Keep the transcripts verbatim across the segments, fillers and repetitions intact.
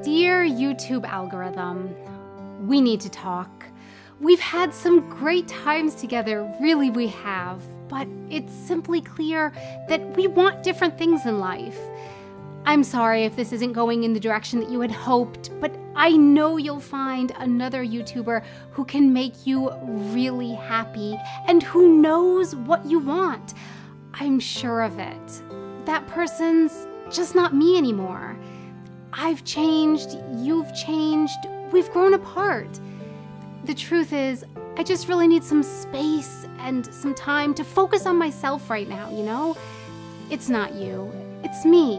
Dear YouTube algorithm, we need to talk. We've had some great times together, really we have, but it's simply clear that we want different things in life. I'm sorry if this isn't going in the direction that you had hoped, but I know you'll find another YouTuber who can make you really happy and who knows what you want. I'm sure of it. That person's just not me anymore. I've changed, you've changed, we've grown apart. The truth is, I just really need some space and some time to focus on myself right now, you know? It's not you, it's me.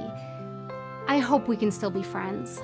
I hope we can still be friends.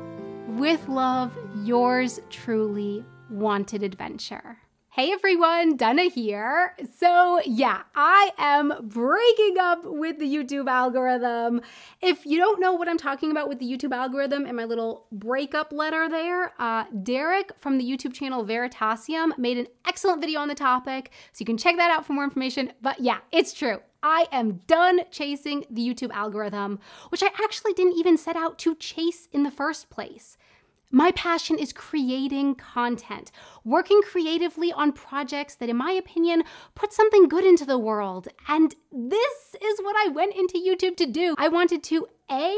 With love, yours truly, Wanted Adventure. Hey everyone, Donna here. So yeah, I am breaking up with the YouTube algorithm. If you don't know what I'm talking about with the YouTube algorithm and my little breakup letter there, uh, Derek from the YouTube channel Veritasium made an excellent video on the topic, so you can check that out for more information. But yeah, it's true. I am done chasing the YouTube algorithm, which I actually didn't even set out to chase in the first place. My passion is creating content, working creatively on projects that, in my opinion, put something good into the world. And this is what I went into YouTube to do. I wanted to, A,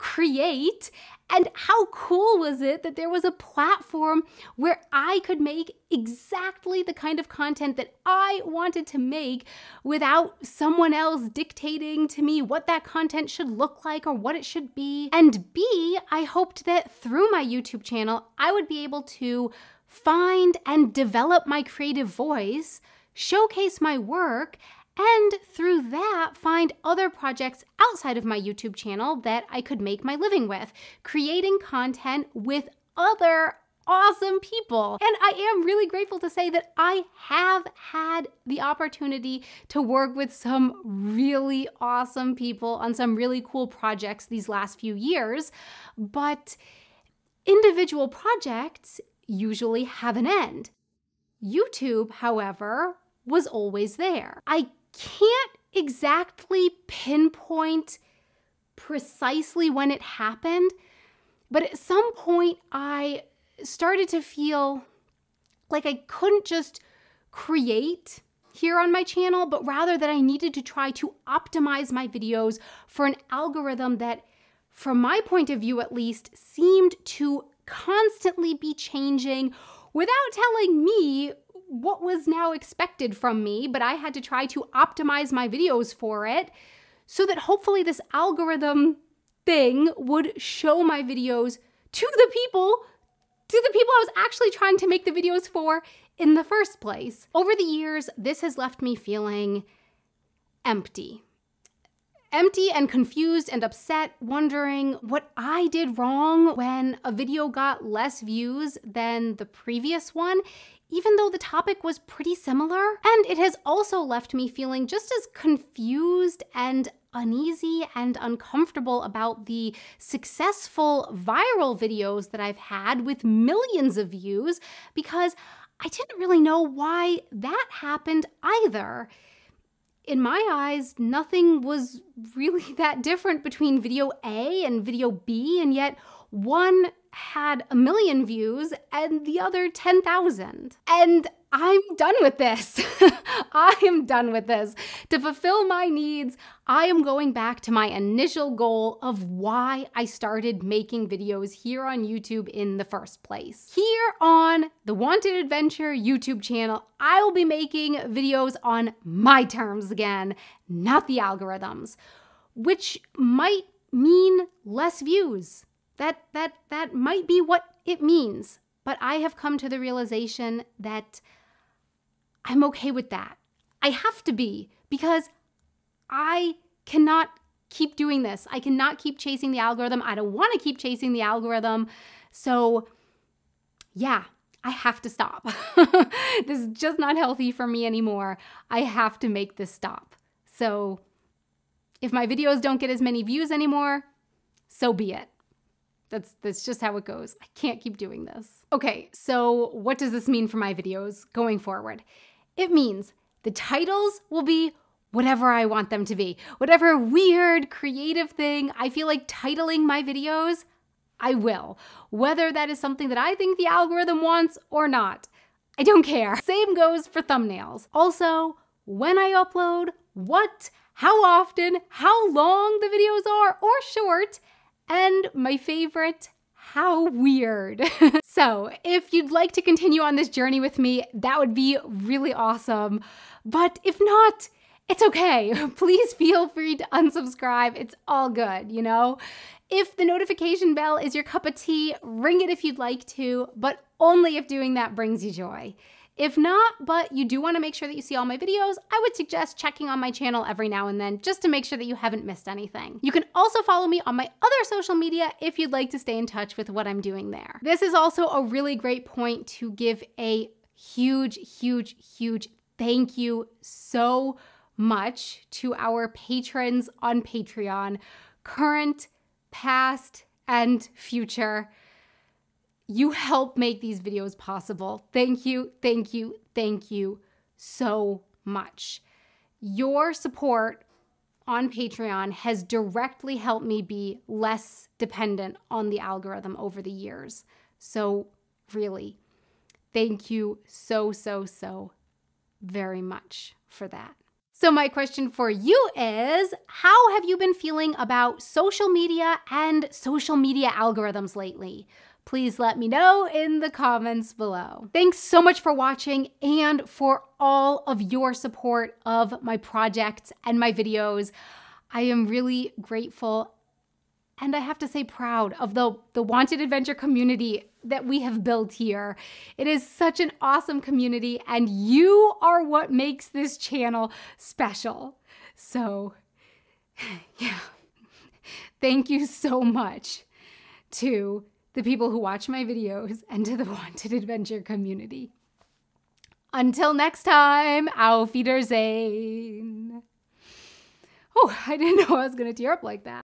create, and how cool was it that there was a platform where I could make exactly the kind of content that I wanted to make without someone else dictating to me what that content should look like or what it should be. And B, I hoped that through my YouTube channel, I would be able to find and develop my creative voice, showcase my work, and through that, find other projects outside of my YouTube channel that I could make my living with, creating content with other awesome people. And I am really grateful to say that I have had the opportunity to work with some really awesome people on some really cool projects these last few years, but individual projects usually have an end. YouTube, however, was always there. I can't exactly pinpoint precisely when it happened, but at some point I started to feel like I couldn't just create here on my channel, but rather that I needed to try to optimize my videos for an algorithm that, from my point of view at least, seemed to constantly be changing without telling me what was now expected from me, but I had to try to optimize my videos for it so that hopefully this algorithm thing would show my videos to the people, to the people I was actually trying to make the videos for in the first place. Over the years, this has left me feeling empty. Empty and confused and upset, wondering what I did wrong when a video got less views than the previous one, even though the topic was pretty similar. And it has also left me feeling just as confused and uneasy and uncomfortable about the successful viral videos that I've had with millions of views, because I didn't really know why that happened either. In my eyes, nothing was really that different between video A and video B, and yet one had a million views and the other ten thousand. And I'm done with this. I am done with this. To fulfill my needs, I am going back to my initial goal of why I started making videos here on YouTube in the first place. Here on the Wanted Adventure YouTube channel, I will be making videos on my terms again, not the algorithms, which might mean less views. That, that, that might be what it means, but I have come to the realization that I'm okay with that. I have to be, because I cannot keep doing this. I cannot keep chasing the algorithm. I don't want to keep chasing the algorithm. So yeah, I have to stop. This is just not healthy for me anymore. I have to make this stop. So if my videos don't get as many views anymore, so be it. That's, that's just how it goes. I can't keep doing this. Okay, so what does this mean for my videos going forward? It means the titles will be whatever I want them to be. Whatever weird, creative thing I feel like titling my videos, I will, whether that is something that I think the algorithm wants or not. I don't care. Same goes for thumbnails. Also, when I upload, what, how often, how long the videos are or short, and my favorite, how weird. So if you'd like to continue on this journey with me, that would be really awesome. But if not, it's okay. Please feel free to unsubscribe. It's all good, you know? If the notification bell is your cup of tea, ring it if you'd like to, but only if doing that brings you joy. If not, but you do want to make sure that you see all my videos, I would suggest checking on my channel every now and then just to make sure that you haven't missed anything. You can also follow me on my other social media if you'd like to stay in touch with what I'm doing there. This is also a really great point to give a huge, huge, huge thank you so much to our patrons on Patreon, current, past, and future. You help make these videos possible. Thank you, thank you, thank you so much. Your support on Patreon has directly helped me be less dependent on the algorithm over the years. So really, thank you so, so, so very much for that. So my question for you is, how have you been feeling about social media and social media algorithms lately? Please let me know in the comments below. Thanks so much for watching and for all of your support of my projects and my videos. I am really grateful and I have to say proud of the, the Wanted Adventure community that we have built here. It is such an awesome community and you are what makes this channel special. So yeah, thank you so much to the people who watch my videos and to the Wanted Adventure community. Until next time, auf Wiedersehen. Oh, I didn't know I was gonna tear up like that.